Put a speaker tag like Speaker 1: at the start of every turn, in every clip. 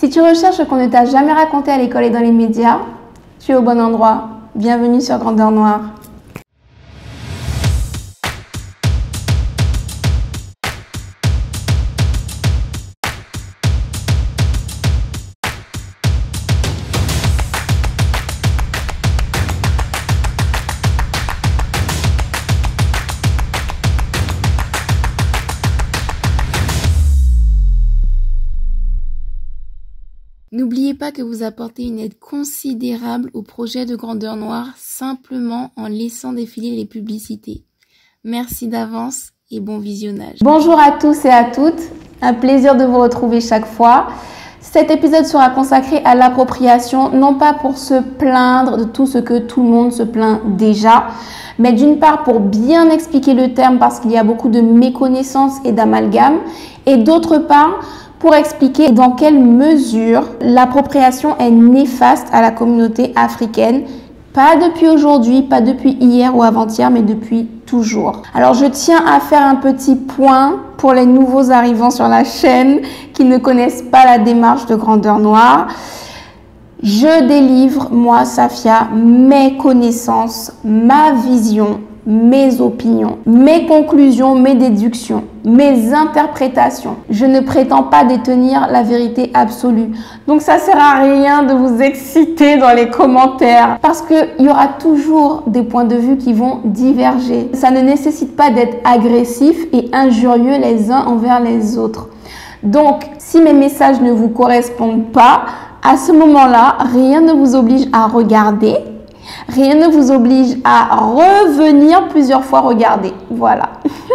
Speaker 1: Si tu recherches ce qu'on ne t'a jamais raconté à l'école et dans les médias, tu es au bon endroit. Bienvenue sur Grandeur Noire. N'oubliez pas que vous apportez une aide considérable au projet de Grandeur Noire simplement en laissant défiler les publicités. Merci d'avance et bon visionnage. Bonjour à tous et à toutes, un plaisir de vous retrouver chaque fois. Cet épisode sera consacré à l'appropriation, non pas pour se plaindre de tout ce que tout le monde se plaint déjà, mais d'une part pour bien expliquer le terme parce qu'il y a beaucoup de méconnaissances et d'amalgames, et d'autre part pour expliquer dans quelle mesure l'appropriation est néfaste à la communauté africaine, pas depuis aujourd'hui, pas depuis hier ou avant-hier, mais depuis toujours. Alors je tiens à faire un petit point pour les nouveaux arrivants sur la chaîne qui ne connaissent pas la démarche de Grandeur Noire. Je délivre, moi, Safia, mes connaissances, ma vision, mes opinions, mes conclusions, mes déductions, mes interprétations. Je ne prétends pas détenir la vérité absolue. Donc ça sert à rien de vous exciter dans les commentaires parce qu'il y aura toujours des points de vue qui vont diverger. Ça ne nécessite pas d'être agressif et injurieux les uns envers les autres. Donc si mes messages ne vous correspondent pas, à ce moment-là, rien ne vous oblige à regarder. Rien ne vous oblige à revenir plusieurs fois regarder. Voilà.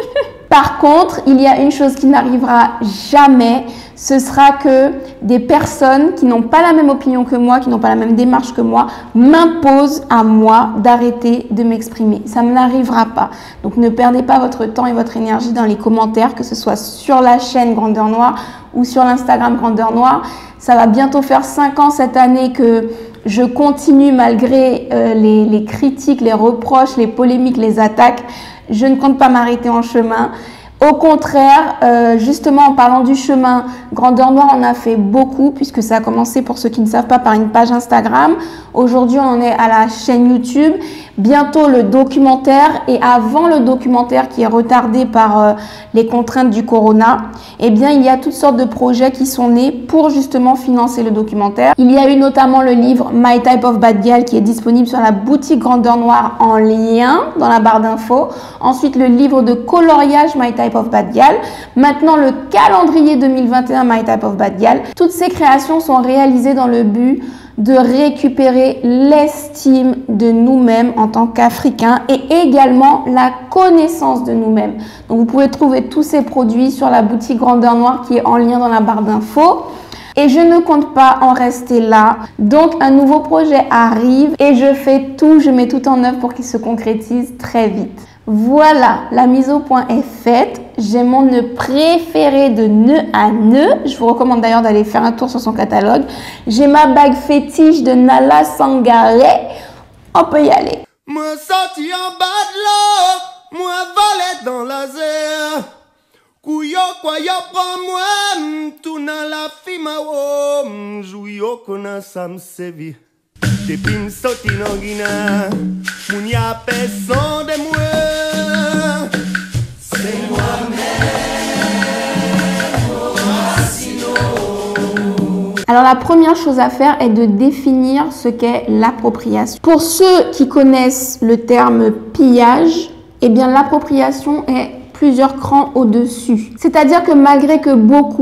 Speaker 1: Par contre, il y a une chose qui n'arrivera jamais, ce sera que des personnes qui n'ont pas la même opinion que moi, qui n'ont pas la même démarche que moi, m'imposent à moi d'arrêter de m'exprimer. Ça ne n'arrivera pas. Donc ne perdez pas votre temps et votre énergie dans les commentaires, que ce soit sur la chaîne Grandeur Noire ou sur l'Instagram Grandeur Noire. Ça va bientôt faire 5 ans cette année que je continue malgré les critiques, les reproches, les polémiques, les attaques. Je ne compte pas m'arrêter en chemin. Au contraire, justement en parlant du chemin, Grandeur Noire en a fait beaucoup puisque ça a commencé, pour ceux qui ne savent pas, par une page Instagram. Aujourd'hui, on en est à la chaîne YouTube. Bientôt le documentaire, et avant le documentaire qui est retardé par les contraintes du corona, eh bien il y a toutes sortes de projets qui sont nés pour justement financer le documentaire. Il y a eu notamment le livre My Type of Bad Girl qui est disponible sur la boutique Grandeur Noire en lien dans la barre d'infos. Ensuite le livre de coloriage My Type of Bad Girl. Maintenant le calendrier 2021 My Type of Bad Girl. Toutes ces créations sont réalisées dans le but de récupérer l'estime de nous-mêmes en tant qu'Africains et également la connaissance de nous-mêmes. Donc vous pouvez trouver tous ces produits sur la boutique Grandeur Noire qui est en lien dans la barre d'infos. Et je ne compte pas en rester là. Donc un nouveau projet arrive et je mets tout en œuvre pour qu'il se concrétise très vite. Voilà, la mise au point est faite. J'ai mon nœud préféré de nœud à nœud. Je vous recommande d'ailleurs d'aller faire un tour sur son catalogue. J'ai ma bague fétiche de Nala Sangaré. On peut y aller.
Speaker 2: Moi sorti en bas de l'eau, moi volé dans la zère. Kouyo kwa yo prend moi, tout dans la fima wo, jouyo kona sam sevi. Depuis m'sorti dans Guinée, moun ya personne de moi. C'est moi-même,
Speaker 1: Alors la première chose à faire est de définir ce qu'est l'appropriation. Pour ceux qui connaissent le terme pillage, eh bien l'appropriation est plusieurs crans au-dessus. C'est-à-dire que malgré que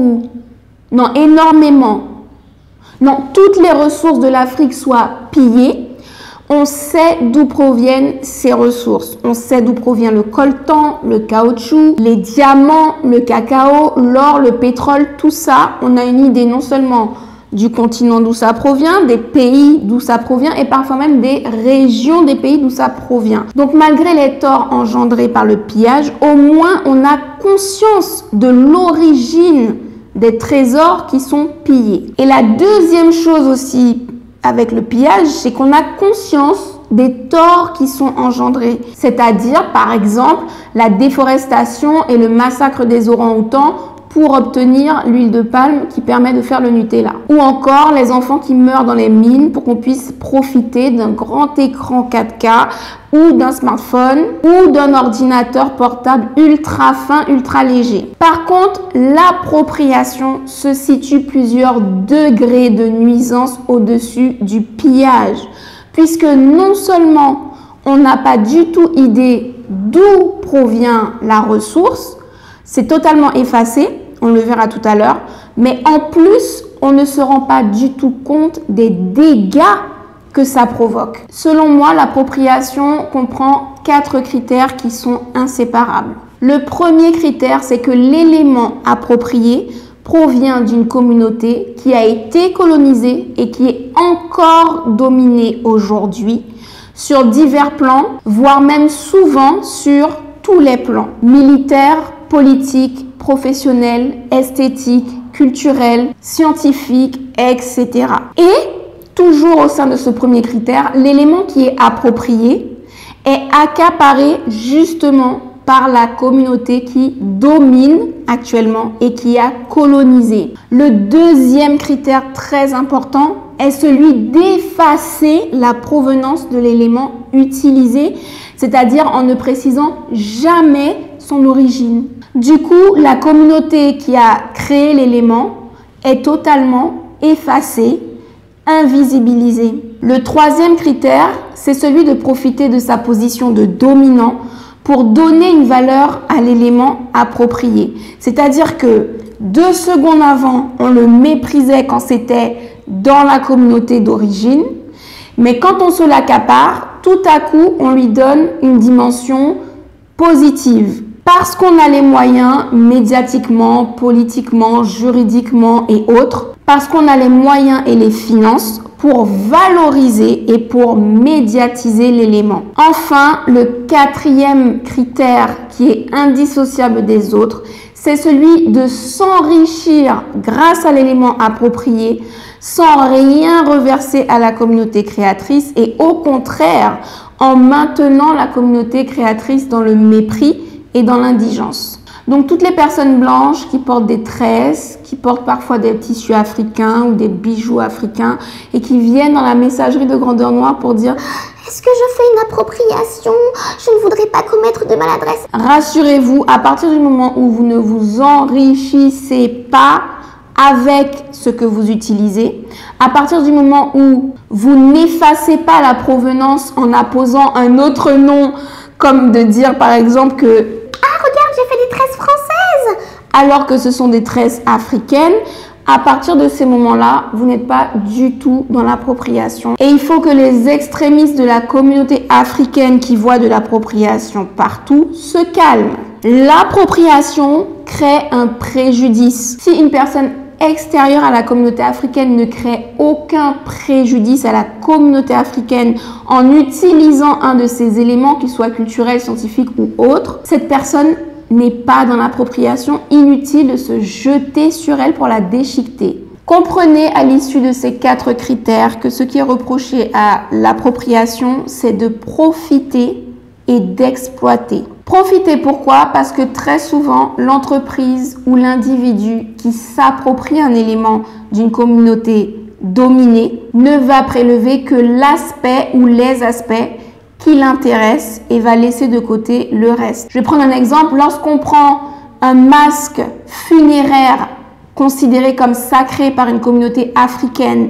Speaker 1: toutes les ressources de l'Afrique soient pillées, on sait d'où proviennent ces ressources. On sait d'où provient le coltan, le caoutchouc, les diamants, le cacao, l'or, le pétrole, tout ça. On a une idée non seulement du continent d'où ça provient, des pays d'où ça provient et parfois même des régions des pays d'où ça provient. Donc malgré les torts engendrés par le pillage, au moins on a conscience de l'origine des trésors qui sont pillés. Et la deuxième chose aussi avec le pillage, c'est qu'on a conscience des torts qui sont engendrés. C'est-à-dire, par exemple, la déforestation et le massacre des orang-outans pour obtenir l'huile de palme qui permet de faire le Nutella. Ou encore les enfants qui meurent dans les mines pour qu'on puisse profiter d'un grand écran 4K ou d'un smartphone ou d'un ordinateur portable ultra fin, ultra léger. Par contre, l'appropriation se situe plusieurs degrés de nuisance au-dessus du pillage, puisque non seulement on n'a pas du tout idée d'où provient la ressource, c'est totalement effacé, on le verra tout à l'heure, mais en plus, on ne se rend pas du tout compte des dégâts que ça provoque. Selon moi, l'appropriation comprend 4 critères qui sont inséparables. Le premier critère, c'est que l'élément approprié provient d'une communauté qui a été colonisée et qui est encore dominée aujourd'hui sur divers plans, voire même souvent sur tous les plans, militaires, politiques, professionnels, esthétiques, culturels, scientifiques, etc. Et toujours au sein de ce premier critère, l'élément qui est approprié est accaparé justement par la communauté qui domine actuellement et qui a colonisé. Le deuxième critère très important est celui d'effacer la provenance de l'élément utilisé, c'est-à-dire en ne précisant jamais son origine. Du coup, la communauté qui a créé l'élément est totalement effacée, invisibilisée. Le troisième critère, c'est celui de profiter de sa position de dominant pour donner une valeur à l'élément approprié. C'est-à-dire que 2 secondes avant, on le méprisait quand c'était dans la communauté d'origine, mais quand on se l'accapare, tout à coup, on lui donne une dimension positive. Parce qu'on a les moyens médiatiquement, politiquement, juridiquement et autres, parce qu'on a les moyens et les finances pour valoriser et pour médiatiser l'élément. Enfin, le 4e critère qui est indissociable des autres, c'est celui de s'enrichir grâce à l'élément approprié sans rien reverser à la communauté créatrice et au contraire en maintenant la communauté créatrice dans le mépris et dans l'indigence. Donc toutes les personnes blanches qui portent des tresses, qui portent parfois des tissus africains ou des bijoux africains et qui viennent dans la messagerie de Grandeur Noire pour dire « Est-ce que je fais une appropriation? Je ne voudrais pas commettre de maladresse. » Rassurez-vous, à partir du moment où vous ne vous enrichissez pas avec ce que vous utilisez, à partir du moment où vous n'effacez pas la provenance en apposant un autre nom, comme de dire par exemple que « Ah, regarde, j'ai fait des tresses françaises !» alors que ce sont des tresses africaines, à partir de ces moments-là, vous n'êtes pas du tout dans l'appropriation. Et il faut que les extrémistes de la communauté africaine qui voient de l'appropriation partout se calment. L'appropriation crée un préjudice. Si une personne extérieure à la communauté africaine ne crée aucun préjudice à la communauté africaine en utilisant un de ces éléments, qu'ils soient culturels, scientifiques ou autres, cette personne n'est pas dans l'appropriation. Inutile de se jeter sur elle pour la déchiqueter. Comprenez à l'issue de ces 4 critères que ce qui est reproché à l'appropriation, c'est de profiter et d'exploiter. Profiter pourquoi? Parce que très souvent, l'entreprise ou l'individu qui s'approprie un élément d'une communauté dominée ne va prélever que l'aspect ou les aspects qui l'intéressent et va laisser de côté le reste. Je vais prendre un exemple. Lorsqu'on prend un masque funéraire considéré comme sacré par une communauté africaine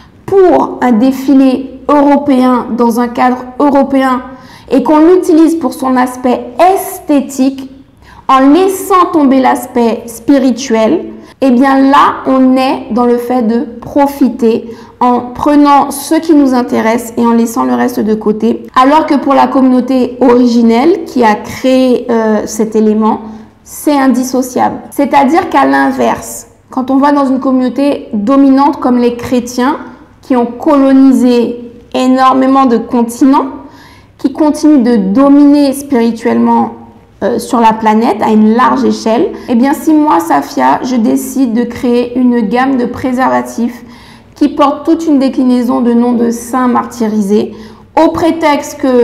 Speaker 1: pour un défilé européen dans un cadre européen et qu'on l'utilise pour son aspect esthétique en laissant tomber l'aspect spirituel, eh bien là, on est dans le fait de profiter en prenant ce qui nous intéresse et en laissant le reste de côté. Alors que pour la communauté originelle qui a créé cet élément, c'est indissociable. C'est-à-dire qu'à l'inverse, quand on va dans une communauté dominante comme les chrétiens qui ont colonisé énormément de continents, qui continuent de dominer spirituellement sur la planète à une large échelle, eh bien si moi, Safia, je décide de créer une gamme de préservatifs qui portent toute une déclinaison de noms de saints martyrisés, au prétexte que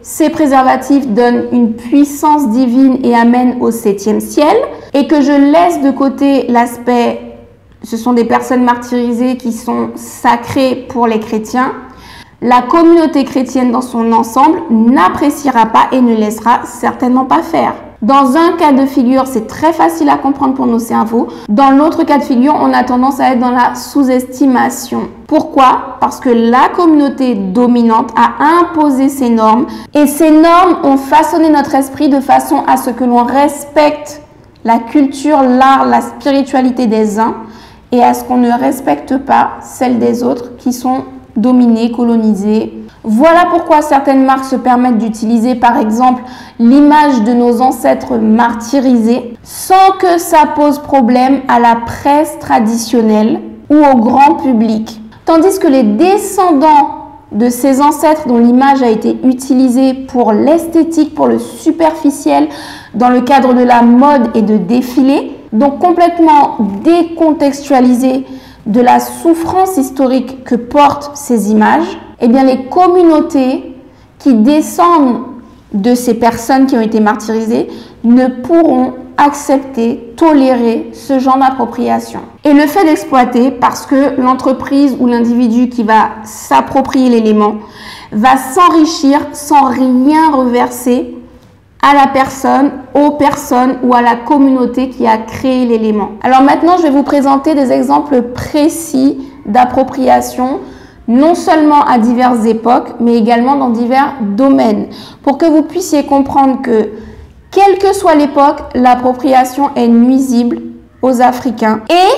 Speaker 1: ces préservatifs donnent une puissance divine et amènent au 7e ciel, et que je laisse de côté l'aspect, ce sont des personnes martyrisées qui sont sacrées pour les chrétiens, la communauté chrétienne dans son ensemble n'appréciera pas et ne laissera certainement pas faire. Dans un cas de figure, c'est très facile à comprendre pour nos cerveaux. Dans l'autre cas de figure, on a tendance à être dans la sous-estimation. Pourquoi? Parce que la communauté dominante a imposé ses normes et ces normes ont façonné notre esprit de façon à ce que l'on respecte la culture, l'art, la spiritualité des uns et à ce qu'on ne respecte pas celle des autres qui sont dominées, colonisées. Voilà pourquoi certaines marques se permettent d'utiliser par exemple l'image de nos ancêtres martyrisés sans que ça pose problème à la presse traditionnelle ou au grand public. Tandis que les descendants de ces ancêtres dont l'image a été utilisée pour l'esthétique, pour le superficiel, dans le cadre de la mode et de défilés, donc complètement décontextualisés de la souffrance historique que portent ces images, eh bien les communautés qui descendent de ces personnes qui ont été martyrisées ne pourront accepter, tolérer ce genre d'appropriation. Et le fait d'exploiter, parce que l'entreprise ou l'individu qui va s'approprier l'élément va s'enrichir sans rien reverser à la personne, aux personnes ou à la communauté qui a créé l'élément. Alors maintenant, je vais vous présenter des exemples précis d'appropriation, non seulement à diverses époques, mais également dans divers domaines, pour que vous puissiez comprendre que, quelle que soit l'époque, l'appropriation est nuisible aux Africains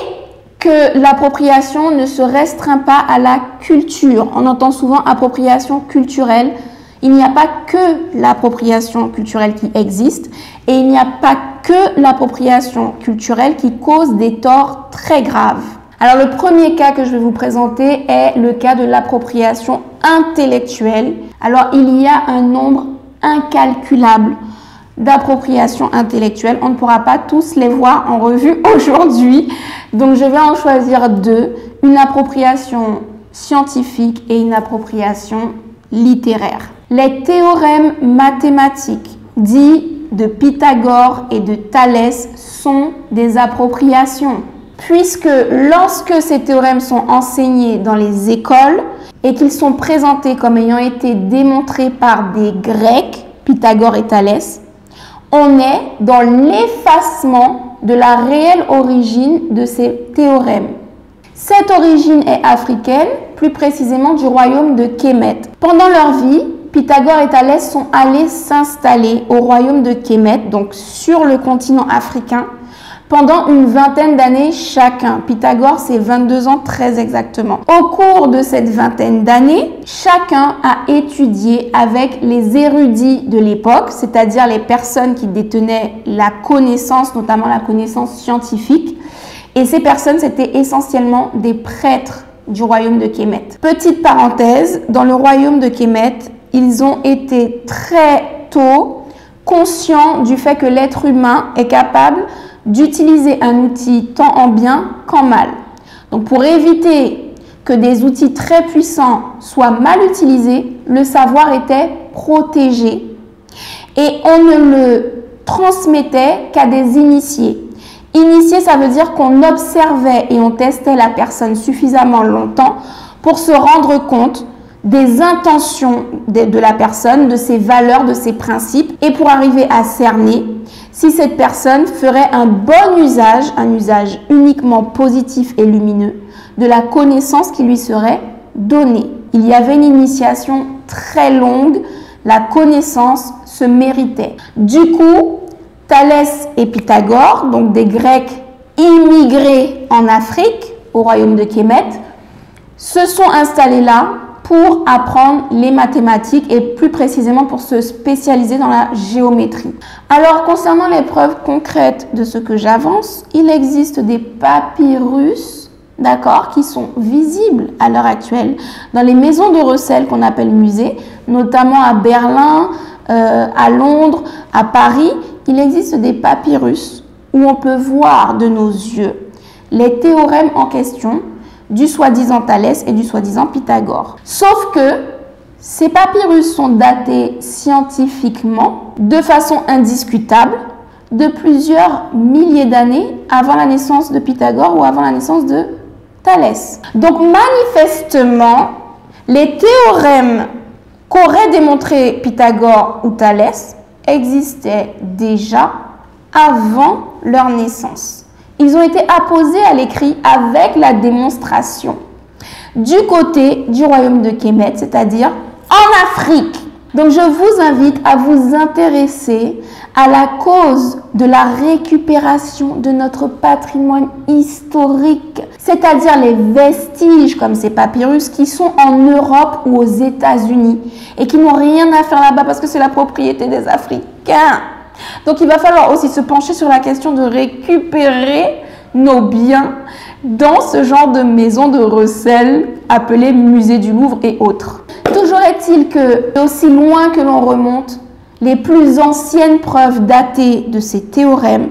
Speaker 1: et que l'appropriation ne se restreint pas à la culture. On entend souvent appropriation culturelle. Il n'y a pas que l'appropriation culturelle qui existe et il n'y a pas que l'appropriation culturelle qui cause des torts très graves. Alors le premier cas que je vais vous présenter est le cas de l'appropriation intellectuelle. Alors il y a un nombre incalculable d'appropriation intellectuelle. On ne pourra pas tous les voir en revue aujourd'hui. Donc je vais en choisir deux, une appropriation scientifique et une appropriation littéraire. Les théorèmes mathématiques dits de Pythagore et de Thalès sont des appropriations, puisque lorsque ces théorèmes sont enseignés dans les écoles et qu'ils sont présentés comme ayant été démontrés par des Grecs, Pythagore et Thalès, on est dans l'effacement de la réelle origine de ces théorèmes. Cette origine est africaine, plus précisément du royaume de Kémet. Pendant leur vie, Pythagore et Thalès sont allés s'installer au royaume de Kémet, donc sur le continent africain, pendant une vingtaine d'années chacun. Pythagore, c'est 22 ans très exactement. Au cours de cette vingtaine d'années, chacun a étudié avec les érudits de l'époque, c'est-à-dire les personnes qui détenaient la connaissance, notamment la connaissance scientifique. Et ces personnes, c'était essentiellement des prêtres du royaume de Kémet. Petite parenthèse, dans le royaume de Kémet, ils ont été très tôt conscients du fait que l'être humain est capable d'utiliser un outil tant en bien qu'en mal. Donc pour éviter que des outils très puissants soient mal utilisés, le savoir était protégé et on ne le transmettait qu'à des initiés. Initié, ça veut dire qu'on observait et on testait la personne suffisamment longtemps pour se rendre compte des intentions de la personne, de ses valeurs, de ses principes, et pour arriver à cerner si cette personne ferait un bon usage, un usage uniquement positif et lumineux, de la connaissance qui lui serait donnée. Il y avait une initiation très longue, la connaissance se méritait. Du coup, Thalès et Pythagore, donc des Grecs immigrés en Afrique, au royaume de Kémet, se sont installés là pour apprendre les mathématiques et plus précisément pour se spécialiser dans la géométrie. Alors, concernant les preuves concrètes de ce que j'avance, il existe des papyrus, d'accord, qui sont visibles à l'heure actuelle dans les maisons de recel qu'on appelle musées, notamment à Berlin, à Londres, à Paris. Il existe des papyrus où on peut voir de nos yeux les théorèmes en question du soi-disant Thalès et du soi-disant Pythagore. Sauf que Ces papyrus sont datés scientifiquement de façon indiscutable de plusieurs milliers d'années avant la naissance de Pythagore ou avant la naissance de Thalès. Donc manifestement, les théorèmes qu'aurait démontré Pythagore ou Thalès existaient déjà avant leur naissance. Ils ont été apposés à l'écrit avec la démonstration du côté du royaume de Kémet, c'est-à-dire en Afrique. Donc je vous invite à vous intéresser à la cause de la récupération de notre patrimoine historique, c'est-à-dire les vestiges comme ces papyrus qui sont en Europe ou aux États-Unis et qui n'ont rien à faire là-bas parce que c'est la propriété des Africains. Donc il va falloir aussi se pencher sur la question de récupérer nos biens dans ce genre de maison de recel appelée musée du Louvre et autres. Toujours est-il que, aussi loin que l'on remonte, les plus anciennes preuves datées de ces théorèmes,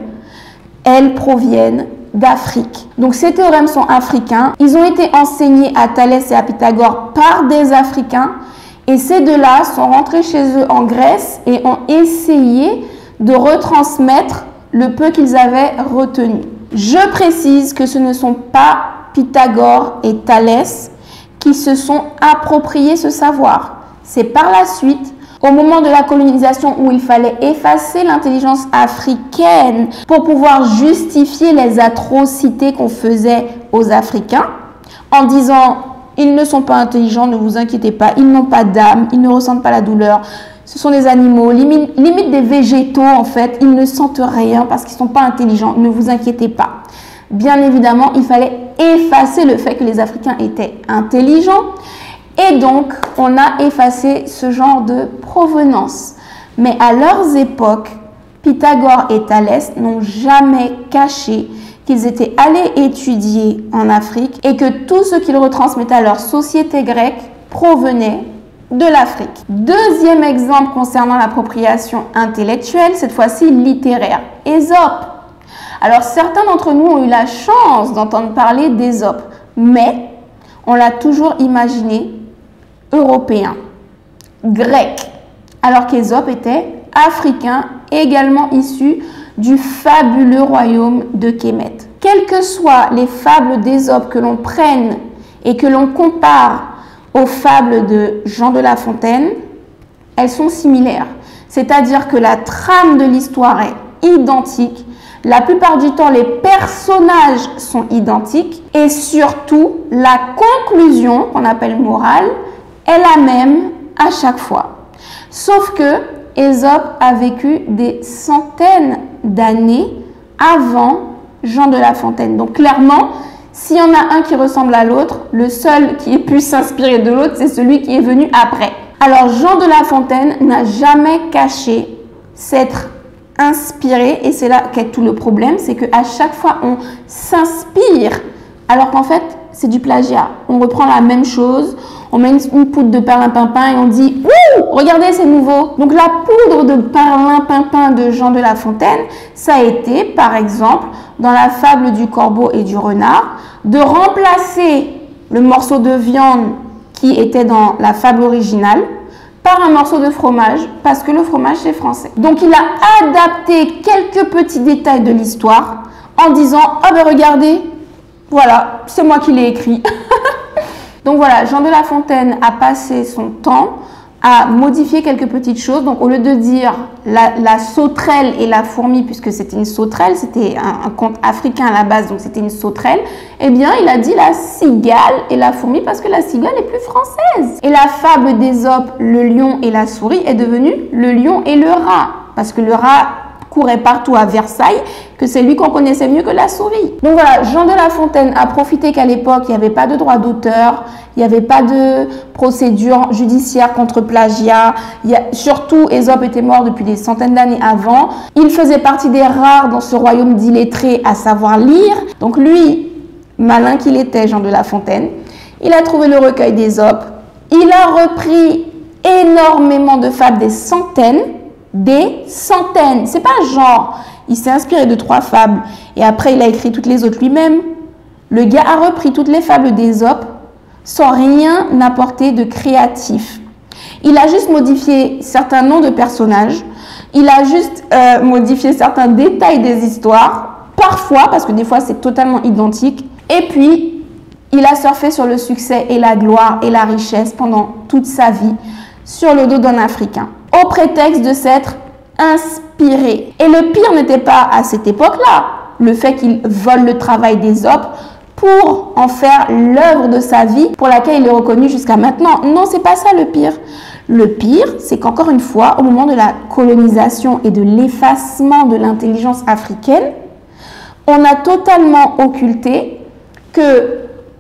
Speaker 1: elles proviennent d'Afrique. Donc ces théorèmes sont africains, ils ont été enseignés à Thalès et à Pythagore par des Africains et ces deux-là sont rentrés chez eux en Grèce et ont essayé de retransmettre le peu qu'ils avaient retenu. Je précise que ce ne sont pas Pythagore et Thalès qui se sont appropriés ce savoir. C'est par la suite, au moment de la colonisation où il fallait effacer l'intelligence africaine pour pouvoir justifier les atrocités qu'on faisait aux Africains, en disant « ils ne sont pas intelligents, ne vous inquiétez pas, ils n'ont pas d'âme, ils ne ressentent pas la douleur, ce sont des animaux, limite des végétaux en fait, ils ne sentent rien parce qu'ils ne sont pas intelligents, ne vous inquiétez pas ». Bien évidemment, il fallait effacer le fait que les Africains étaient intelligents et donc on a effacé ce genre de provenance. Mais à leurs époques, Pythagore et Thalès n'ont jamais caché qu'ils étaient allés étudier en Afrique et que tout ce qu'ils retransmettaient à leur société grecque provenait de l'Afrique. Deuxième exemple concernant l'appropriation intellectuelle, cette fois-ci littéraire, Ésope. Alors certains d'entre nous ont eu la chance d'entendre parler d'Ésope, mais on l'a toujours imaginé européen, grec, alors qu'Ésope était africain, également issu du fabuleux royaume de Kémet. Quelles que soient les fables d'Ésope que l'on prenne et que l'on compare aux fables de Jean de La Fontaine, elles sont similaires. C'est-à-dire que la trame de l'histoire est identique. La plupart du temps, les personnages sont identiques et surtout, la conclusion, qu'on appelle morale, est la même à chaque fois. Sauf que Ésope a vécu des centaines d'années avant Jean de La Fontaine. Donc clairement, s'il y en a un qui ressemble à l'autre, le seul qui ait pu s'inspirer de l'autre, c'est celui qui est venu après. Alors Jean de La Fontaine n'a jamais caché s'être inspiré, et c'est là qu'est tout le problème, c'est qu'à chaque fois on s'inspire, alors qu'en fait c'est du plagiat. On reprend la même chose, on met une poudre de perlimpinpin et on dit « Ouh, regardez, c'est nouveau !» Donc la poudre de perlimpinpin de Jean de La Fontaine, ça a été, par exemple, dans la fable du corbeau et du renard, de remplacer le morceau de viande qui était dans la fable originale par un morceau de fromage, parce que le fromage c'est français. Donc il a adapté quelques petits détails de l'histoire en disant « Ah ben regardez, voilà, c'est moi qui l'ai écrit ». Donc voilà, Jean de La Fontaine a passé son temps à modifier quelques petites choses. Donc au lieu de dire la sauterelle et la fourmi, puisque c'était une sauterelle, c'était un conte africain à la base, donc c'était une sauterelle, eh bien il a dit la cigale et la fourmi parce que la cigale est plus française. Et la fable d'Ésope, le lion et la souris, est devenue le lion et le rat, parce que le rat courait partout à Versailles, que c'est lui qu'on connaissait mieux que la souris. Donc voilà, Jean de La Fontaine a profité qu'à l'époque, il n'y avait pas de droit d'auteur, il n'y avait pas de procédure judiciaire contre plagiat, surtout Ésope était mort depuis des centaines d'années avant. Il faisait partie des rares dans ce royaume d'illettrés à savoir lire. Donc lui, malin qu'il était, Jean de La Fontaine, il a trouvé le recueil d'Ésope, il a repris énormément de fables, des centaines. C'est pas genre, il s'est inspiré de 3 fables et après il a écrit toutes les autres lui-même. Le gars a repris toutes les fables d'Ésope sans rien apporter de créatif. Il a juste modifié certains noms de personnages. Il a juste modifié certains détails des histoires. Parfois, parce que des fois, c'est totalement identique. Et puis, il a surfé sur le succès et la gloire et la richesse pendant toute sa vie sur le dos d'un Africain, au prétexte de s'être inspiré. Et le pire n'était pas à cette époque-là, le fait qu'il vole le travail d'Ésope pour en faire l'œuvre de sa vie pour laquelle il est reconnu jusqu'à maintenant. Non, c'est pas ça le pire. Le pire, c'est qu'encore une fois, au moment de la colonisation et de l'effacement de l'intelligence africaine, on a totalement occulté que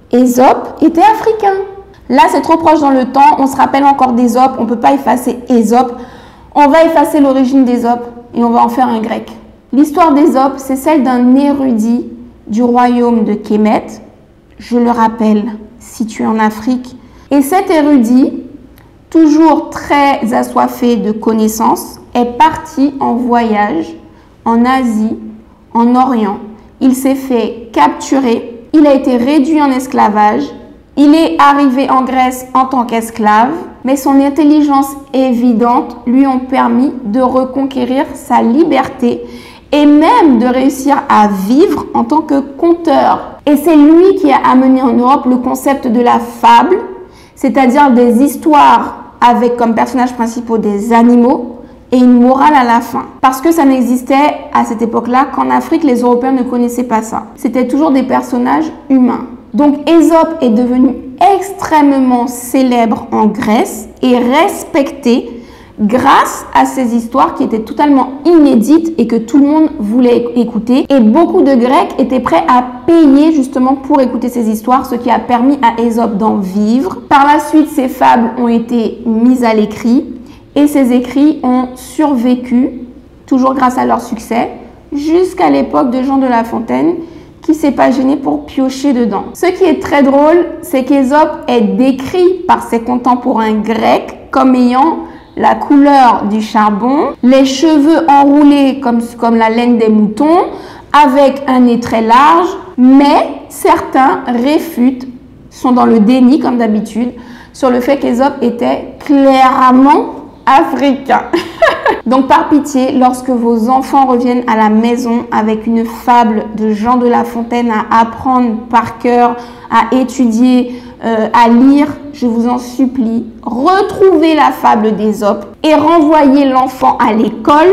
Speaker 1: Ésope était africain. Là, c'est trop proche dans le temps, on se rappelle encore d'Ésope, on ne peut pas effacer Ésope. On va effacer l'origine d'Ésope et on va en faire un grec. L'histoire d'Ésope, c'est celle d'un érudit du royaume de Kémet, je le rappelle, situé en Afrique. Et cet érudit, toujours très assoiffé de connaissances, est parti en voyage en Asie, en Orient. Il s'est fait capturer, il a été réduit en esclavage, il est arrivé en Grèce en tant qu'esclave, mais son intelligence évidente lui ont permis de reconquérir sa liberté et même de réussir à vivre en tant que conteur. Et c'est lui qui a amené en Europe le concept de la fable, c'est-à-dire des histoires avec comme personnages principaux des animaux et une morale à la fin. Parce que ça n'existait à cette époque-là qu'en Afrique, les Européens ne connaissaient pas ça. C'était toujours des personnages humains. Donc Ésope est devenu extrêmement célèbre en Grèce et respecté grâce à ces histoires qui étaient totalement inédites et que tout le monde voulait écouter. Et beaucoup de Grecs étaient prêts à payer justement pour écouter ces histoires, ce qui a permis à Ésope d'en vivre. Par la suite, ces fables ont été mises à l'écrit et ces écrits ont survécu, toujours grâce à leur succès, jusqu'à l'époque de Jean de La Fontaine, qui s'est pas gêné pour piocher dedans. Ce qui est très drôle, c'est qu'Ésope est décrit par ses contemporains grecs comme ayant la couleur du charbon, les cheveux enroulés comme la laine des moutons, avec un nez très large, mais certains réfutent, sont dans le déni comme d'habitude, sur le fait qu'Ésope était clairement africain. Donc par pitié, lorsque vos enfants reviennent à la maison avec une fable de Jean de La Fontaine à apprendre par cœur, à étudier, à lire, je vous en supplie, retrouvez la fable d'Ésope et renvoyez l'enfant à l'école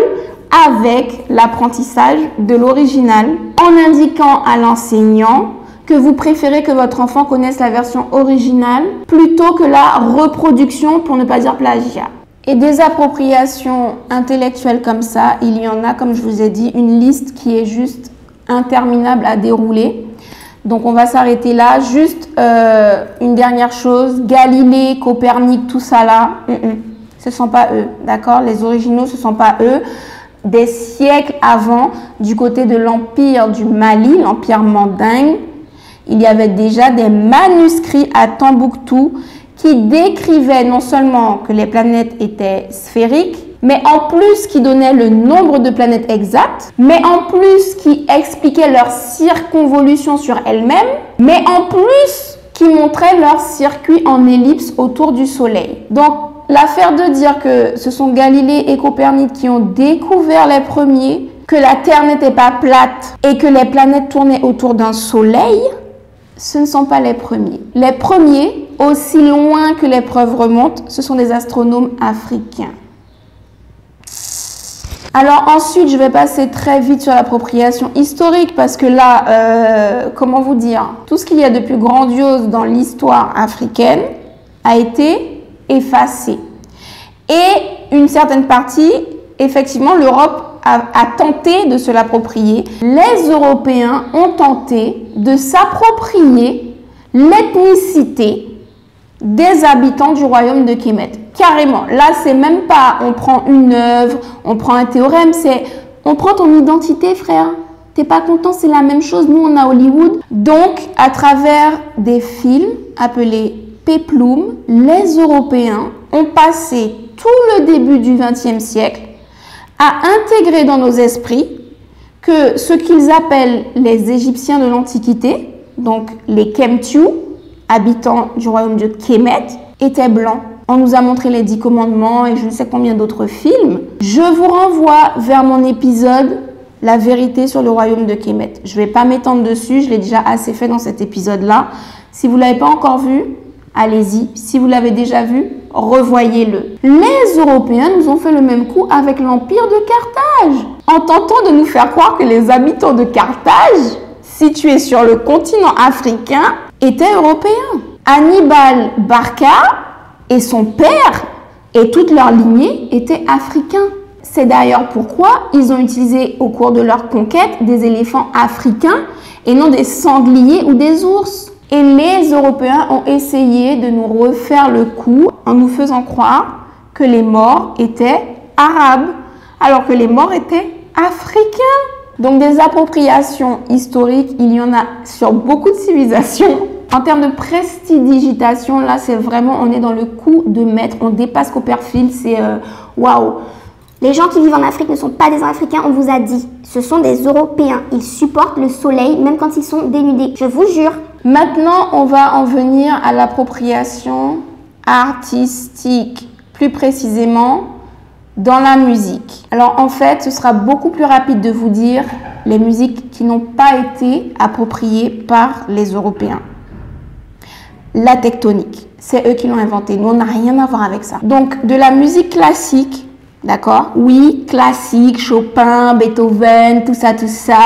Speaker 1: avec l'apprentissage de l'original, en indiquant à l'enseignant que vous préférez que votre enfant connaisse la version originale plutôt que la reproduction, pour ne pas dire plagiat. Et des appropriations intellectuelles comme ça, il y en a, comme je vous ai dit, une liste qui est juste interminable à dérouler. Donc on va s'arrêter là. Juste une dernière chose, Galilée, Copernic, tout ça là, ce ne sont pas eux, d'accord? Les originaux, ce ne sont pas eux. Des siècles avant, du côté de l'empire du Mali, l'empire mandingue, il y avait déjà des manuscrits à Tombouctou qui décrivaient non seulement que les planètes étaient sphériques, mais en plus qui donnaient le nombre de planètes exactes, mais en plus qui expliquaient leur circonvolution sur elles-mêmes, mais en plus qui montraient leur circuit en ellipse autour du Soleil. Donc, l'affaire de dire que ce sont Galilée et Copernic qui ont découvert les premiers, que la Terre n'était pas plate et que les planètes tournaient autour d'un Soleil, ce ne sont pas les premiers. Les premiers, aussi loin que les preuves remontent, ce sont des astronomes africains. Alors ensuite, je vais passer très vite sur l'appropriation historique parce que là, comment vous dire, tout ce qu'il y a de plus grandiose dans l'histoire africaine a été effacé. Et une certaine partie, effectivement, l'Europe a tenté de se l'approprier. Les Européens ont tenté de s'approprier l'ethnicité des habitants du royaume de Kémet. Carrément. Là, c'est même pas on prend une œuvre, on prend un théorème, c'est on prend ton identité, frère. T'es pas content, c'est la même chose. Nous, on a Hollywood. Donc, à travers des films appelés péplum, les Européens ont passé tout le début du XXe siècle à intégrer dans nos esprits que ce qu'ils appellent les Égyptiens de l'Antiquité, donc les Kemtiou, habitants du royaume de Kémet, étaient blancs. On nous a montré les 10 commandements et je ne sais combien d'autres films. Je vous renvoie vers mon épisode La vérité sur le royaume de Kemet. Je ne vais pas m'étendre dessus, je l'ai déjà assez fait dans cet épisode-là. Si vous ne l'avez pas encore vu, allez-y. Si vous l'avez déjà vu, revoyez-le. Les Européens nous ont fait le même coup avec l'Empire de Carthage, en tentant de nous faire croire que les habitants de Carthage, situés sur le continent africain, étaient européens. Hannibal Barca et son père et toute leur lignée étaient africains. C'est d'ailleurs pourquoi ils ont utilisé au cours de leur conquête des éléphants africains et non des sangliers ou des ours. Et les Européens ont essayé de nous refaire le coup en nous faisant croire que les morts étaient arabes, alors que les morts étaient africains. Donc des appropriations historiques, il y en a sur beaucoup de civilisations. En termes de prestidigitation, là, c'est vraiment, on est dans le coup de maître, on dépasse Copperfield, c'est waouh.
Speaker 3: Les gens qui vivent en Afrique ne sont pas des Africains, on vous a dit. Ce sont des Européens. Ils supportent le soleil même quand ils sont dénudés. Je vous jure.
Speaker 1: Maintenant, on va en venir à l'appropriation artistique, plus précisément dans la musique. Alors en fait, ce sera beaucoup plus rapide de vous dire les musiques qui n'ont pas été appropriées par les Européens. La tectonique, c'est eux qui l'ont inventée. Nous, on n'a rien à voir avec ça. Donc, de la musique classique, d'accord? Oui, classique, Chopin, Beethoven, tout ça,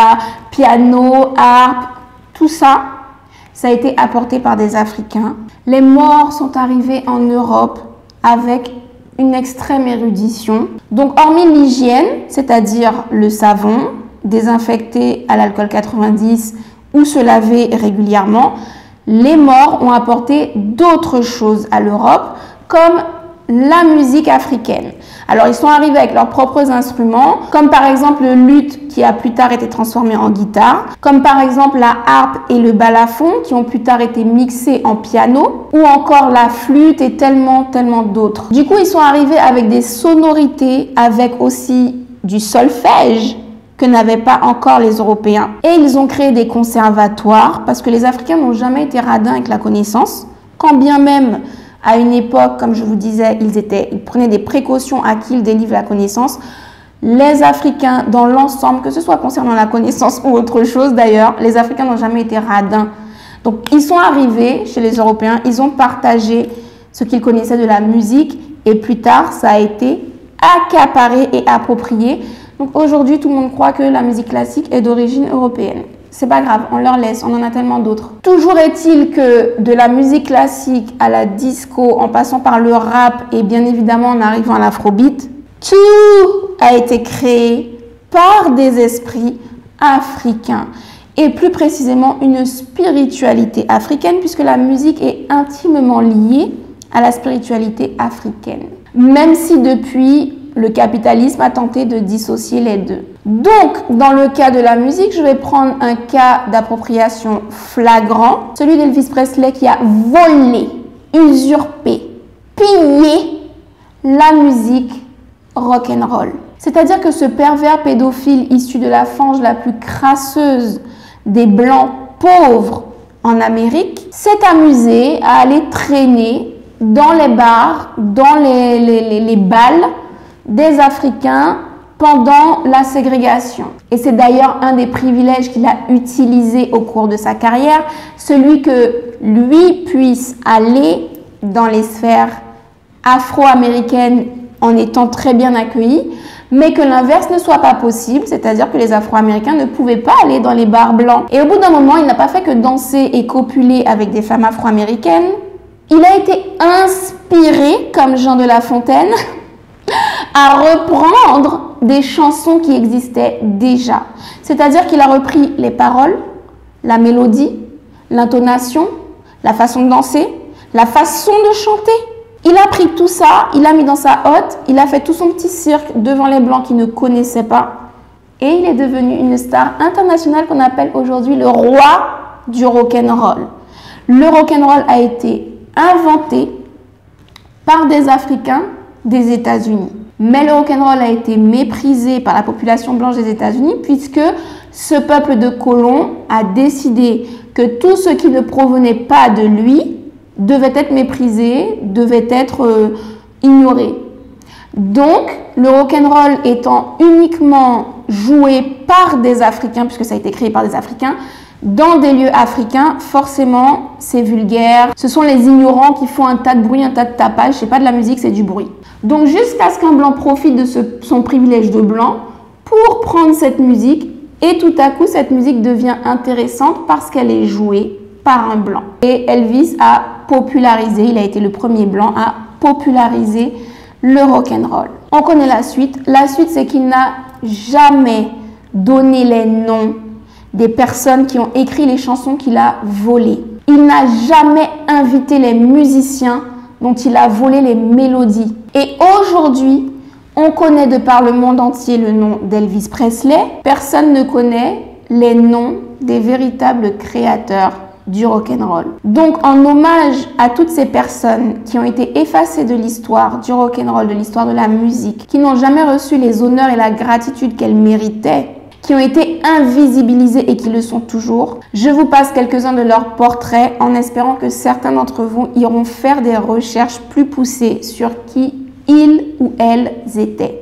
Speaker 1: piano, harpe, tout ça, ça a été apporté par des Africains. Les Maures sont arrivés en Europe avec une extrême érudition. Donc, hormis l'hygiène, c'est-à-dire le savon, désinfecté à l'alcool 90 ou se laver régulièrement, les Maures ont apporté d'autres choses à l'Europe, comme la musique africaine. Alors, ils sont arrivés avec leurs propres instruments, comme par exemple le luth qui a plus tard été transformé en guitare, comme par exemple la harpe et le balafon qui ont plus tard été mixés en piano, ou encore la flûte et tellement d'autres. Du coup, ils sont arrivés avec des sonorités, avec aussi du solfège que n'avaient pas encore les Européens. Et ils ont créé des conservatoires parce que les Africains n'ont jamais été radins avec la connaissance, quand bien même à une époque, comme je vous disais, ils prenaient des précautions à qui ils délivrent la connaissance. Les Africains, dans l'ensemble, que ce soit concernant la connaissance ou autre chose d'ailleurs, les Africains n'ont jamais été radins. Donc, ils sont arrivés chez les Européens, ils ont partagé ce qu'ils connaissaient de la musique et plus tard, ça a été accaparé et approprié. Donc, aujourd'hui, tout le monde croit que la musique classique est d'origine européenne. C'est pas grave, on leur laisse, on en a tellement d'autres. Toujours est-il que de la musique classique à la disco, en passant par le rap et bien évidemment en arrivant à l'afrobeat, tout a été créé par des esprits africains. Et plus précisément une spiritualité africaine puisque la musique est intimement liée à la spiritualité africaine. Même si depuis, le capitalisme a tenté de dissocier les deux. Donc, dans le cas de la musique, je vais prendre un cas d'appropriation flagrant, celui d'Elvis Presley qui a volé, usurpé, pillé la musique rock'n'roll. C'est-à-dire que ce pervers pédophile issu de la fange la plus crasseuse des blancs pauvres en Amérique s'est amusé à aller traîner dans les bars, dans les balles des Africains pendant la ségrégation. Et c'est d'ailleurs un des privilèges qu'il a utilisé au cours de sa carrière, celui que lui puisse aller dans les sphères afro-américaines en étant très bien accueilli, mais que l'inverse ne soit pas possible, c'est-à-dire que les Afro-Américains ne pouvaient pas aller dans les bars blancs. Et au bout d'un moment, il n'a pas fait que danser et copuler avec des femmes afro-américaines. Il a été inspiré, comme Jean de La Fontaine, à reprendre des chansons qui existaient déjà. C'est-à-dire qu'il a repris les paroles, la mélodie, l'intonation, la façon de danser, la façon de chanter. Il a pris tout ça, il l'a mis dans sa hotte, il a fait tout son petit cirque devant les Blancs qui ne connaissaient pas. Et il est devenu une star internationale qu'on appelle aujourd'hui le roi du rock'n'roll. Le rock'n'roll a été inventé par des Africains des États-Unis. Mais le rock'n'roll a été méprisé par la population blanche des États-Unis puisque ce peuple de colons a décidé que tout ce qui ne provenait pas de lui devait être méprisé, devait être ignoré. Donc, le rock'n'roll étant uniquement joué par des Africains, puisque ça a été créé par des Africains, dans des lieux africains, forcément, c'est vulgaire. Ce sont les ignorants qui font un tas de bruit, un tas de tapage. C'est pas de la musique, c'est du bruit. Donc, jusqu'à ce qu'un blanc profite de son privilège de blanc pour prendre cette musique, et tout à coup, cette musique devient intéressante parce qu'elle est jouée par un blanc. Et Elvis a popularisé, il a été le premier blanc à populariser le rock'n'roll. On connaît la suite. La suite, c'est qu'il n'a jamais donné les noms des personnes qui ont écrit les chansons qu'il a volées. Il n'a jamais invité les musiciens dont il a volé les mélodies. Et aujourd'hui, on connaît de par le monde entier le nom d'Elvis Presley. Personne ne connaît les noms des véritables créateurs du rock'n'roll. Donc, en hommage à toutes ces personnes qui ont été effacées de l'histoire du rock'n'roll, de l'histoire de la musique, qui n'ont jamais reçu les honneurs et la gratitude qu'elles méritaient, qui ont été invisibilisées et qui le sont toujours, je vous passe quelques-uns de leurs portraits en espérant que certains d'entre vous iront faire des recherches plus poussées sur qui ils ou elles étaient.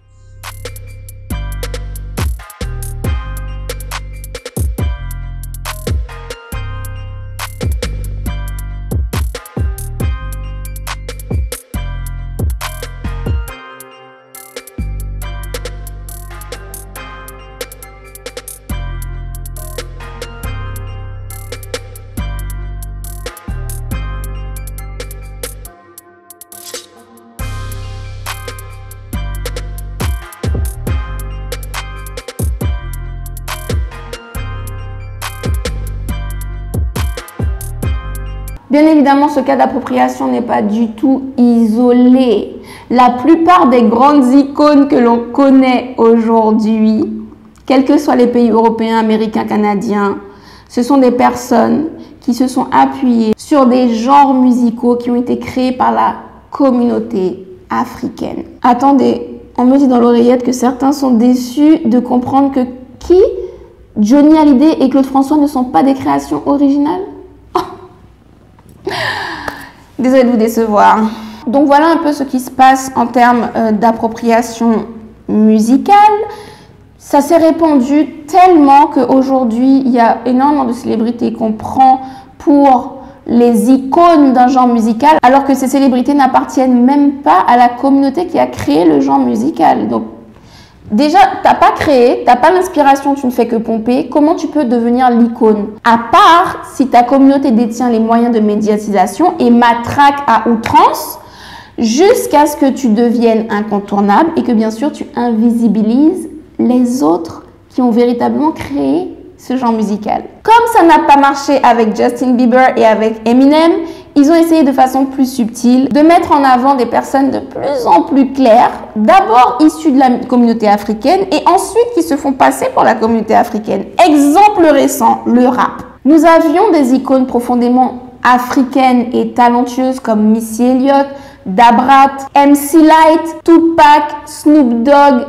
Speaker 1: Bien évidemment, ce cas d'appropriation n'est pas du tout isolé. La plupart des grandes icônes que l'on connaît aujourd'hui, quels que soient les pays européens, américains, canadiens, ce sont des personnes qui se sont appuyées sur des genres musicaux qui ont été créés par la communauté africaine. Attendez, on me dit dans l'oreillette que certains sont déçus de comprendre que Johnny Hallyday et Claude François ne sont pas des créations originales. Désolée de vous décevoir. Donc voilà un peu ce qui se passe en termes d'appropriation musicale. Ça s'est répandu tellement qu'aujourd'hui, il y a énormément de célébrités qu'on prend pour les icônes d'un genre musical, alors que ces célébrités n'appartiennent même pas à la communauté qui a créé le genre musical. Donc déjà, t'as pas créé, t'as pas l'inspiration, tu ne fais que pomper. Comment tu peux devenir l'icône? À part si ta communauté détient les moyens de médiatisation et matraque à outrance jusqu'à ce que tu deviennes incontournable et que bien sûr tu invisibilises les autres qui ont véritablement créé ce genre musical. Comme ça n'a pas marché avec Justin Bieber et avec Eminem, ils ont essayé de façon plus subtile de mettre en avant des personnes de plus en plus claires, d'abord issues de la communauté africaine et ensuite qui se font passer pour la communauté africaine. Exemple récent, le rap. Nous avions des icônes profondément africaines et talentueuses comme Missy Elliott, Da Brat, MC Lyte, Tupac, Snoop Dogg,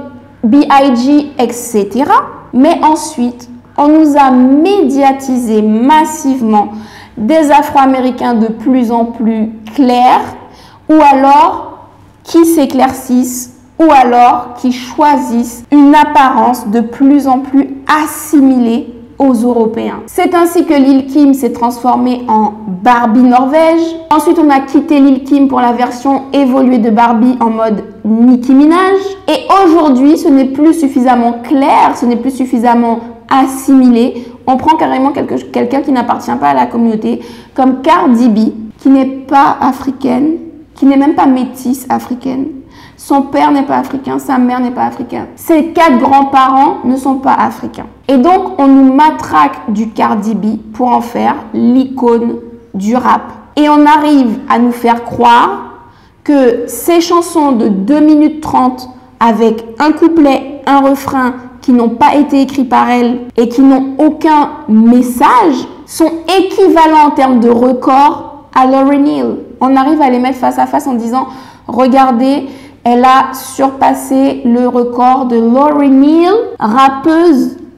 Speaker 1: B.I.G., etc. Mais ensuite, on nous a médiatisé massivement des Afro-Américains de plus en plus clairs, ou alors qui s'éclaircissent, ou alors qui choisissent une apparence de plus en plus assimilée aux Européens. C'est ainsi que Lil Kim s'est transformée en Barbie Norvège. Ensuite, on a quitté Lil Kim pour la version évoluée de Barbie en mode Nicki Minaj. Et aujourd'hui, ce n'est plus suffisamment clair, ce n'est plus suffisamment assimilé. On prend carrément quelqu'un qui n'appartient pas à la communauté, comme Cardi B, qui n'est pas africaine, qui n'est même pas métisse africaine. Son père n'est pas africain, sa mère n'est pas africaine. Ses 4 grands-parents ne sont pas africains. Et donc, on nous matraque du Cardi B pour en faire l'icône du rap. Et on arrive à nous faire croire que ces chansons de 2 minutes 30 avec un couplet, un refrain qui n'ont pas été écrits par elle et qui n'ont aucun message sont équivalents en termes de record à Lauryn Hill. On arrive à les mettre face à face en disant « Regardez, elle a surpassé le record de Lauryn Hill, rappeuse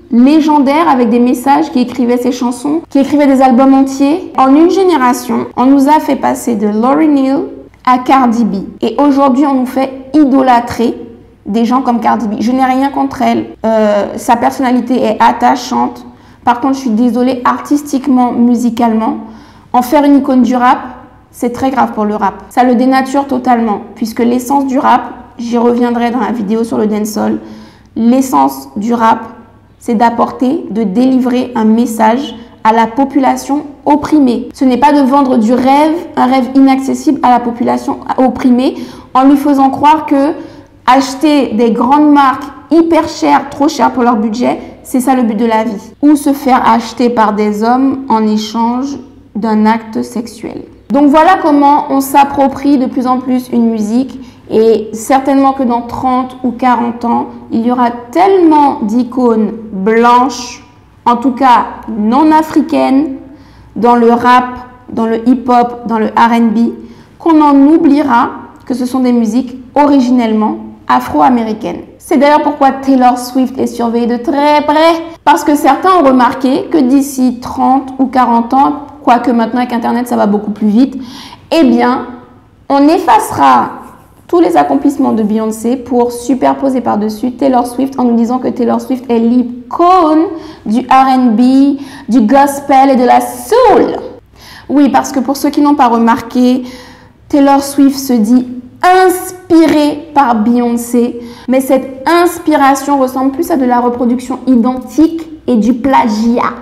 Speaker 1: légendaires avec des messages, qui écrivaient ces chansons, qui écrivaient des albums entiers. En une génération, on nous a fait passer de Lauryn Hill à Cardi B. Et aujourd'hui, on nous fait idolâtrer des gens comme Cardi B. Je n'ai rien contre elle. Sa personnalité est attachante. Par contre, je suis désolée, artistiquement, musicalement, en faire une icône du rap, c'est très grave pour le rap. Ça le dénature totalement, puisque l'essence du rap, j'y reviendrai dans la vidéo sur le dancehall, l'essence du rap, c'est d'apporter, de délivrer un message à la population opprimée. Ce n'est pas de vendre du rêve, un rêve inaccessible à la population opprimée, en lui faisant croire que acheter des grandes marques hyper chères, trop chères pour leur budget, c'est ça le but de la vie. Ou se faire acheter par des hommes en échange d'un acte sexuel. Donc voilà comment on s'approprie de plus en plus une musique, et certainement que dans 30 ou 40 ans, il y aura tellement d'icônes blanches, en tout cas non africaines, dans le rap, dans le hip-hop, dans le R&B, qu'on en oubliera que ce sont des musiques originellement afro-américaines. C'est d'ailleurs pourquoi Taylor Swift est surveillée de très près, parce que certains ont remarqué que d'ici 30 ou 40 ans, quoique maintenant avec Internet ça va beaucoup plus vite, eh bien, on effacera tous les accomplissements de Beyoncé pour superposer par-dessus Taylor Swift en nous disant que Taylor Swift est l'icône du R&B, du gospel et de la soul. Oui, parce que pour ceux qui n'ont pas remarqué, Taylor Swift se dit inspirée par Beyoncé, mais cette inspiration ressemble plus à de la reproduction identique et du plagiat.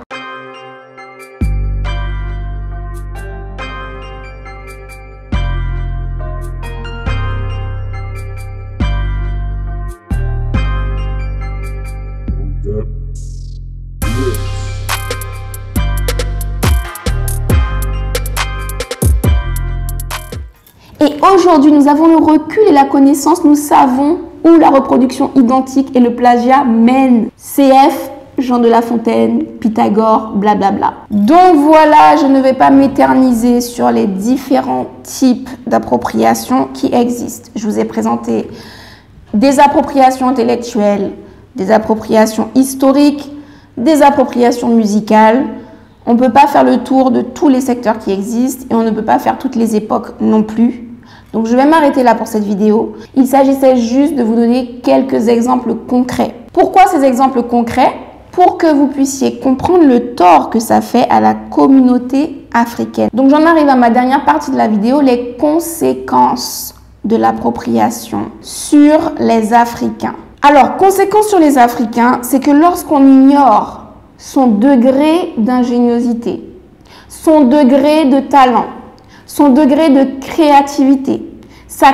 Speaker 1: Et aujourd'hui, nous avons le recul et la connaissance, nous savons où la reproduction identique et le plagiat mènent. CF, Jean de La Fontaine, Pythagore, blablabla. Donc voilà, je ne vais pas m'éterniser sur les différents types d'appropriation qui existent. Je vous ai présenté des appropriations intellectuelles, des appropriations historiques, des appropriations musicales. On ne peut pas faire le tour de tous les secteurs qui existent et on ne peut pas faire toutes les époques non plus. Donc je vais m'arrêter là pour cette vidéo. Il s'agissait juste de vous donner quelques exemples concrets. Pourquoi ces exemples concrets? Pour que vous puissiez comprendre le tort que ça fait à la communauté africaine. Donc j'en arrive à ma dernière partie de la vidéo, les conséquences de l'appropriation sur les Africains. Alors, conséquences sur les Africains, c'est que lorsqu'on ignore son degré d'ingéniosité, son degré de talent, son degré de créativité, sa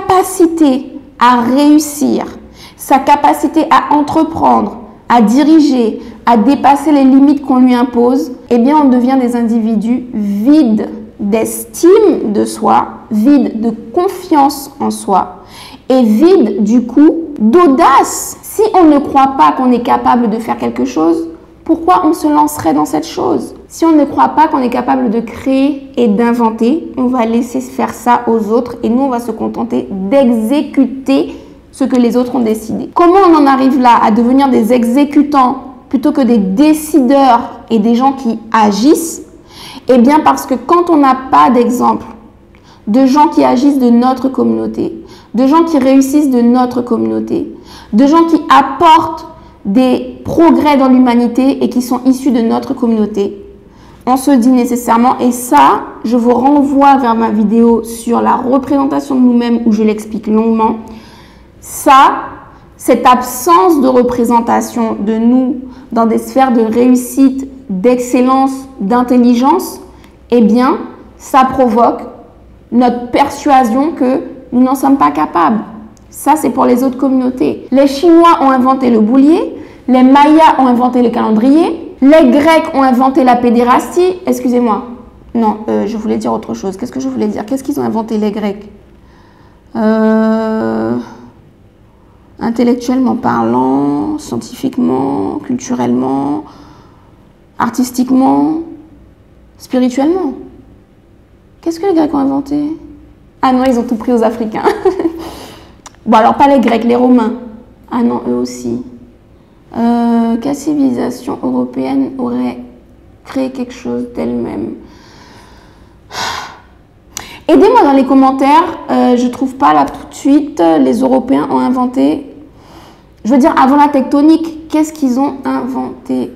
Speaker 1: capacité à réussir, sa capacité à entreprendre, à diriger, à dépasser les limites qu'on lui impose, eh bien on devient des individus vides d'estime de soi, vides de confiance en soi et vides du coup d'audace. Si on ne croit pas qu'on est capable de faire quelque chose, pourquoi on se lancerait dans cette chose? Si on ne croit pas qu'on est capable de créer et d'inventer, on va laisser faire ça aux autres et nous, on va se contenter d'exécuter ce que les autres ont décidé. Comment on en arrive là à devenir des exécutants plutôt que des décideurs et des gens qui agissent? Eh bien parce que quand on n'a pas d'exemple de gens qui agissent de notre communauté, de gens qui réussissent de notre communauté, de gens qui apportent des progrès dans l'humanité et qui sont issus de notre communauté, on se dit nécessairement, et ça, je vous renvoie vers ma vidéo sur la représentation de nous-mêmes où je l'explique longuement, ça, cette absence de représentation de nous dans des sphères de réussite, d'excellence, d'intelligence, eh bien, ça provoque notre persuasion que nous n'en sommes pas capables. Ça, c'est pour les autres communautés. Les Chinois ont inventé le boulier, les Mayas ont inventé le calendrier, les Grecs ont inventé la pédérastie. Excusez-moi. Non, je voulais dire autre chose. Qu'est-ce que je voulais dire? Qu'est-ce qu'ils ont inventé, les Grecs? Intellectuellement parlant, scientifiquement, culturellement, artistiquement, spirituellement. Qu'est-ce que les Grecs ont inventé? Ah non, ils ont tout pris aux Africains. Bon, alors pas les Grecs, les Romains. Ah non, eux aussi. Quelle civilisation européenne aurait créé quelque chose d'elle-même? Aidez-moi dans les commentaires, je trouve pas là tout de suite. Les Européens ont inventé, je veux dire avant la tectonique, qu'est-ce qu'ils ont inventé?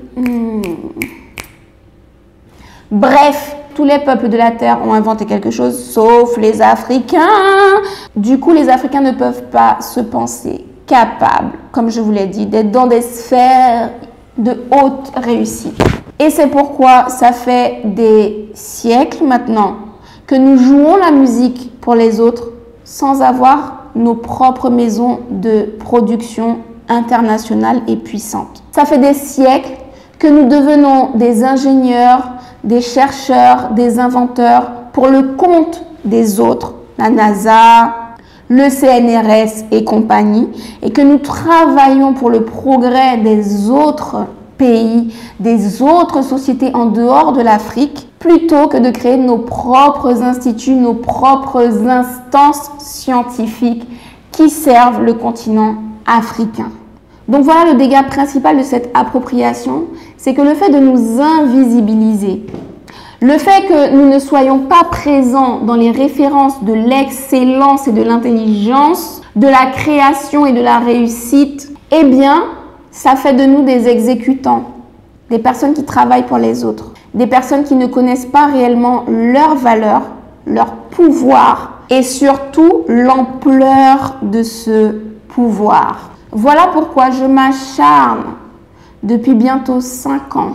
Speaker 1: Bref, tous les peuples de la Terre ont inventé quelque chose, sauf les Africains. Du coup, les Africains ne peuvent pas se penser capables, comme je vous l'ai dit, d'être dans des sphères de haute réussite. Et c'est pourquoi ça fait des siècles maintenant que nous jouons la musique pour les autres sans avoir nos propres maisons de production internationales et puissantes. Ça fait des siècles que nous devenons des ingénieurs, des chercheurs, des inventeurs pour le compte des autres, la NASA, le CNRS et compagnie, et que nous travaillons pour le progrès des autres pays, des autres sociétés en dehors de l'Afrique, plutôt que de créer nos propres instituts, nos propres instances scientifiques qui servent le continent africain. Donc voilà le dégât principal de cette appropriation, c'est que le fait de nous invisibiliser, le fait que nous ne soyons pas présents dans les références de l'excellence et de l'intelligence, de la création et de la réussite, eh bien, ça fait de nous des exécutants, des personnes qui travaillent pour les autres, des personnes qui ne connaissent pas réellement leur valeur, leur pouvoir et surtout l'ampleur de ce pouvoir. Voilà pourquoi je m'acharne depuis bientôt 5 ans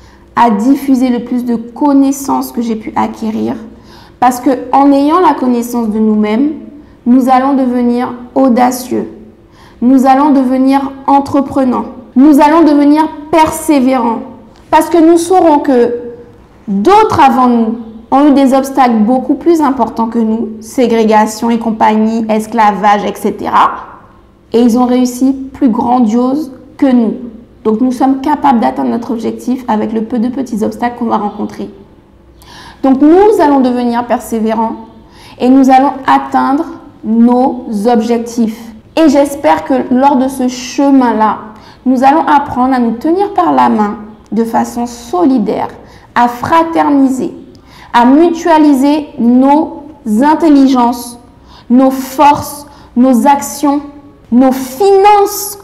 Speaker 1: à diffuser le plus de connaissances que j'ai pu acquérir, parce que en ayant la connaissance de nous-mêmes, nous allons devenir audacieux, nous allons devenir entreprenants, nous allons devenir persévérants, parce que nous saurons que d'autres avant nous ont eu des obstacles beaucoup plus importants que nous, ségrégation et compagnie, esclavage, etc. Et ils ont réussi plus grandiose que nous. Donc nous sommes capables d'atteindre notre objectif avec le peu de petits obstacles qu'on va rencontrer. Donc nous allons devenir persévérants et nous allons atteindre nos objectifs. Et j'espère que lors de ce chemin-là, nous allons apprendre à nous tenir par la main de façon solidaire, à fraterniser, à mutualiser nos intelligences, nos forces, nos actions, nos finances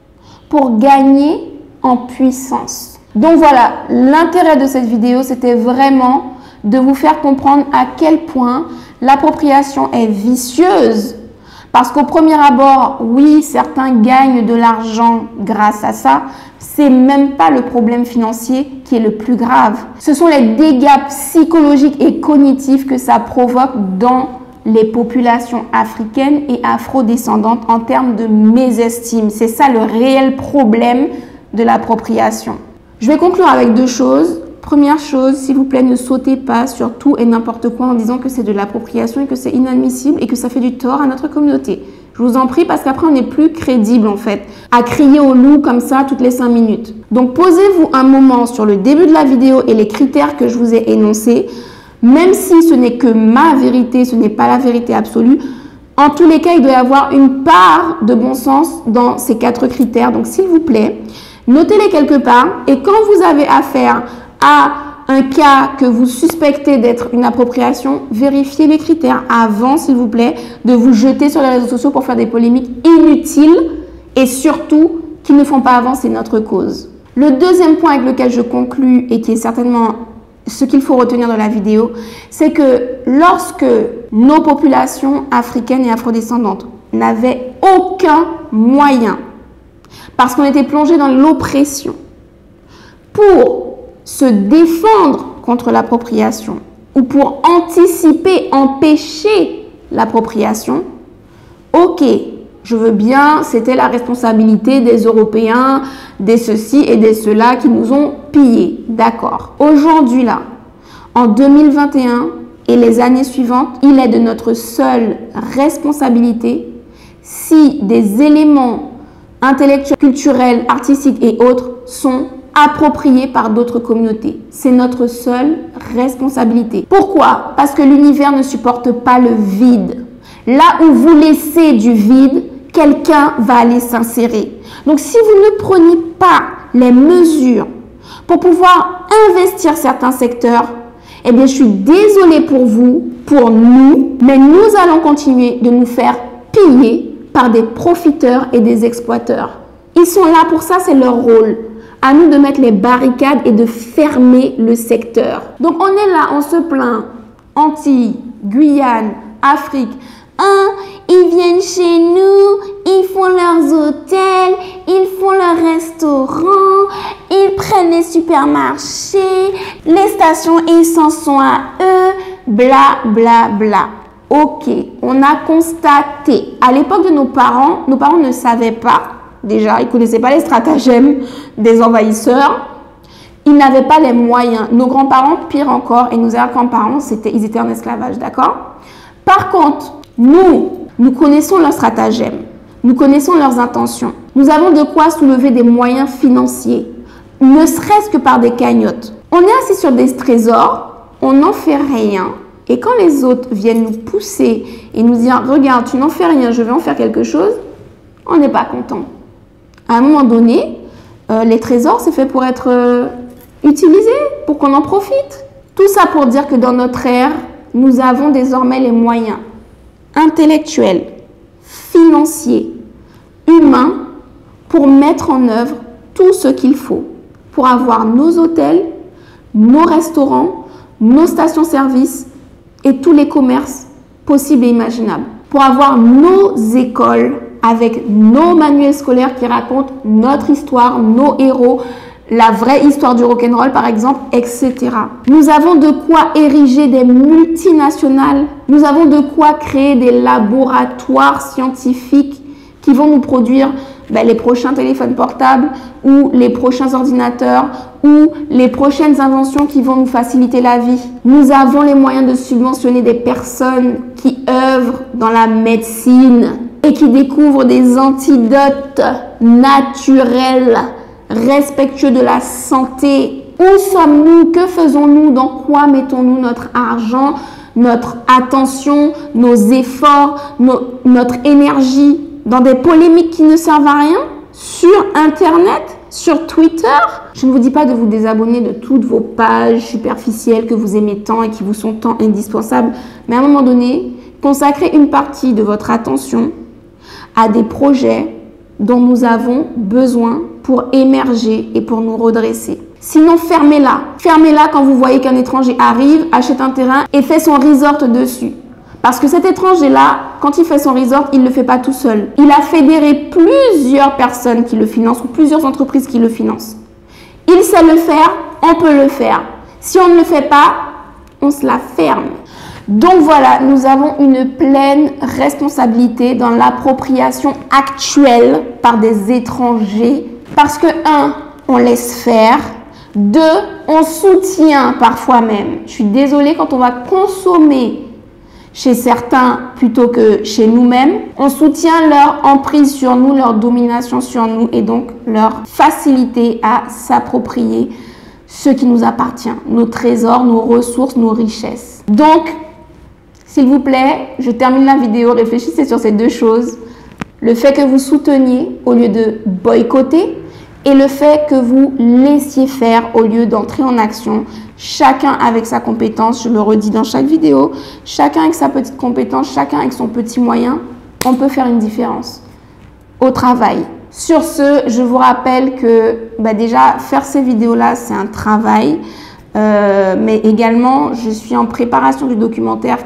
Speaker 1: pour gagner en puissance. Donc voilà, l'intérêt de cette vidéo, c'était vraiment de vous faire comprendre à quel point l'appropriation est vicieuse. Parce qu'au premier abord, oui, certains gagnent de l'argent grâce à ça. C'est même pas le problème financier qui est le plus grave. Ce sont les dégâts psychologiques et cognitifs que ça provoque dans les populations africaines et afrodescendantes en termes de mésestime. C'est ça le réel problème de l'appropriation. Je vais conclure avec 2 choses. Première chose, s'il vous plaît, ne sautez pas sur tout et n'importe quoi en disant que c'est de l'appropriation et que c'est inadmissible et que ça fait du tort à notre communauté. Je vous en prie parce qu'après on n'est plus crédible en fait à crier au loup comme ça toutes les 5 minutes. Donc posez-vous un moment sur le début de la vidéo et les critères que je vous ai énoncés. Même si ce n'est que ma vérité, ce n'est pas la vérité absolue, en tous les cas, il doit y avoir une part de bon sens dans ces 4 critères. Donc, s'il vous plaît, notez-les quelque part. Et quand vous avez affaire à un cas que vous suspectez d'être une appropriation, vérifiez les critères avant, s'il vous plaît, de vous jeter sur les réseaux sociaux pour faire des polémiques inutiles et surtout qui ne font pas avancer notre cause. Le deuxième point avec lequel je conclus et qui est certainement ce qu'il faut retenir dans la vidéo, c'est que lorsque nos populations africaines et afrodescendantes n'avaient aucun moyen, parce qu'on était plongé dans l'oppression, pour se défendre contre l'appropriation ou pour anticiper, empêcher l'appropriation, ok, je veux bien, c'était la responsabilité des Européens, des ceci et des cela qui nous ont pillés. D'accord. Aujourd'hui, là, en 2021 et les années suivantes, il est de notre seule responsabilité si des éléments intellectuels, culturels, artistiques et autres sont appropriés par d'autres communautés. C'est notre seule responsabilité. Pourquoi? Parce que l'univers ne supporte pas le vide. Là où vous laissez du vide, quelqu'un va aller s'insérer. Donc, si vous ne prenez pas les mesures pour pouvoir investir certains secteurs, eh bien, je suis désolée pour vous, pour nous, mais nous allons continuer de nous faire piller par des profiteurs et des exploiteurs. Ils sont là pour ça, c'est leur rôle. À nous de mettre les barricades et de fermer le secteur. Donc, on est là, on se plaint. Antilles, Guyane, Afrique. Ils viennent chez nous, ils font leurs hôtels, ils font leurs restaurants, ils prennent les supermarchés, les stations essence sont à eux, bla bla bla. Ok, on a constaté. À l'époque de nos parents ne savaient pas, déjà, ils ne connaissaient pas les stratagèmes des envahisseurs. Ils n'avaient pas les moyens. Nos grands-parents, pire encore, et nos grands-parents, ils étaient en esclavage, d'accord? Par contre, nous connaissons leurs stratagèmes, nous connaissons leurs intentions. Nous avons de quoi soulever des moyens financiers, ne serait-ce que par des cagnottes. On est assis sur des trésors, on n'en fait rien. Et quand les autres viennent nous pousser et nous dire « Regarde, tu n'en fais rien, je vais en faire quelque chose », on n'est pas content. À un moment donné, les trésors, c'est fait pour être utilisés, pour qu'on en profite. Tout ça pour dire que dans notre ère, nous avons désormais les moyens intellectuels, financiers, humains pour mettre en œuvre tout ce qu'il faut pour avoir nos hôtels, nos restaurants, nos stations-service et tous les commerces possibles et imaginables. Pour avoir nos écoles avec nos manuels scolaires qui racontent notre histoire, nos héros, la vraie histoire du rock'n'roll par exemple, etc. Nous avons de quoi ériger des multinationales. Nous avons de quoi créer des laboratoires scientifiques qui vont nous produire les prochains téléphones portables ou les prochains ordinateurs ou les prochaines inventions qui vont nous faciliter la vie. Nous avons les moyens de subventionner des personnes qui œuvrent dans la médecine et qui découvrent des antidotes naturels respectueux de la santé. Où sommes-nous? Que faisons-nous? Dans quoi mettons-nous notre argent, notre attention, nos efforts, notre énergie? Dans des polémiques qui ne servent à rien? Sur Internet? Sur Twitter? Je ne vous dis pas de vous désabonner de toutes vos pages superficielles que vous aimez tant et qui vous sont tant indispensables. Mais à un moment donné, consacrez une partie de votre attention à des projets dont nous avons besoin pour émerger et pour nous redresser. Sinon, fermez-la. Fermez-la quand vous voyez qu'un étranger arrive, achète un terrain et fait son resort dessus. Parce que cet étranger-là, quand il fait son resort, il ne le fait pas tout seul. Il a fédéré plusieurs personnes qui le financent ou plusieurs entreprises qui le financent. Il sait le faire, on peut le faire. Si on ne le fait pas, on se la ferme. Donc voilà, nous avons une pleine responsabilité dans l'appropriation actuelle par des étrangers. Parce que 1, on laisse faire. 2, on soutient parfois même. Je suis désolée, quand on va consommer chez certains plutôt que chez nous-mêmes, on soutient leur emprise sur nous, leur domination sur nous et donc leur facilité à s'approprier ce qui nous appartient, nos trésors, nos ressources, nos richesses. Donc, s'il vous plaît, je termine la vidéo, réfléchissez sur ces deux choses. Le fait que vous souteniez au lieu de boycotter et le fait que vous laissiez faire au lieu d'entrer en action. Chacun avec sa compétence, je le redis dans chaque vidéo, chacun avec sa petite compétence, chacun avec son petit moyen, on peut faire une différence au travail. Sur ce, je vous rappelle que déjà, faire ces vidéos-là, c'est un travail. Mais également, je suis en préparation du documentaire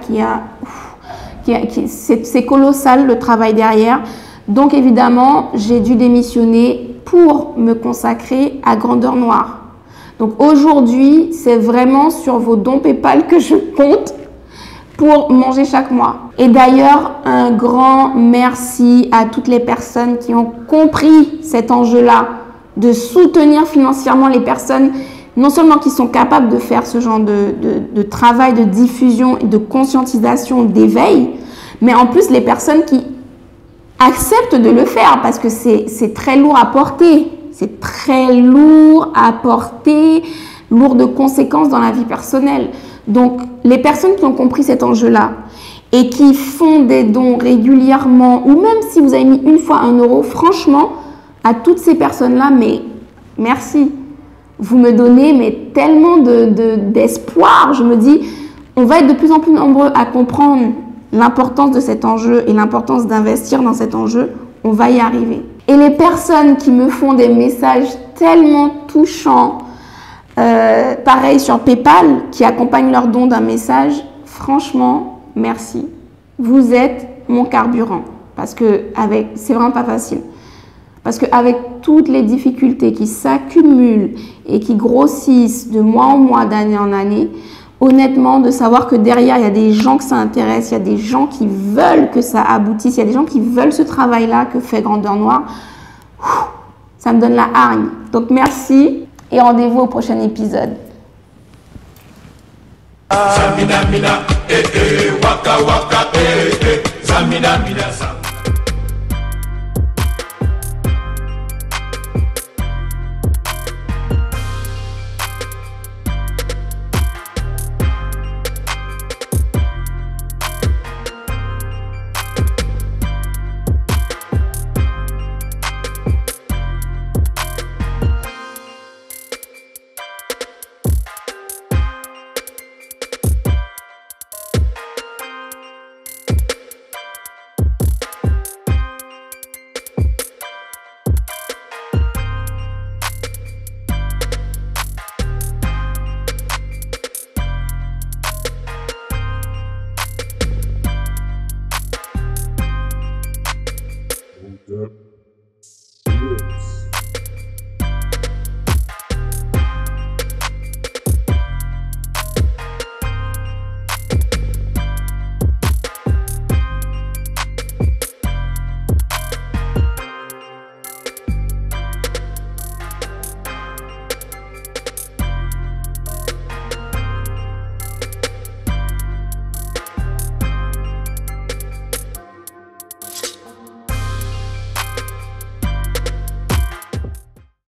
Speaker 1: c'est colossal le travail derrière. Donc évidemment, j'ai dû démissionner pour me consacrer à Grandeur Noire. Donc aujourd'hui, c'est vraiment sur vos dons PayPal que je compte pour manger chaque mois. Et d'ailleurs, un grand merci à toutes les personnes qui ont compris cet enjeu-là, de soutenir financièrement les personnes non seulement qui sont capables de faire ce genre de travail de diffusion et de conscientisation, d'éveil, mais en plus les personnes qui acceptent de le faire parce que c'est très lourd à porter. C'est très lourd à porter, lourd de conséquences dans la vie personnelle. Donc, les personnes qui ont compris cet enjeu-là et qui font des dons régulièrement, ou même si vous avez mis une fois 1 euro, franchement, à toutes ces personnes-là, mais merci. Vous me donnez mais tellement d'espoir. Je me dis, on va être de plus en plus nombreux à comprendre l'importance de cet enjeu et l'importance d'investir dans cet enjeu. On va y arriver. Et les personnes qui me font des messages tellement touchants, pareil sur PayPal, qui accompagnent leur don d'un message, franchement, merci. Vous êtes mon carburant. Parce que c'est vraiment pas facile. Parce qu'avec toutes les difficultés qui s'accumulent et qui grossissent de mois en mois, d'année en année, honnêtement, de savoir que derrière, il y a des gens que ça intéresse, il y a des gens qui veulent que ça aboutisse, il y a des gens qui veulent ce travail-là que fait Grandeur Noire, ça me donne la hargne. Donc merci et rendez-vous au prochain épisode. Zamina, mina, waka, waka, zamina, mina.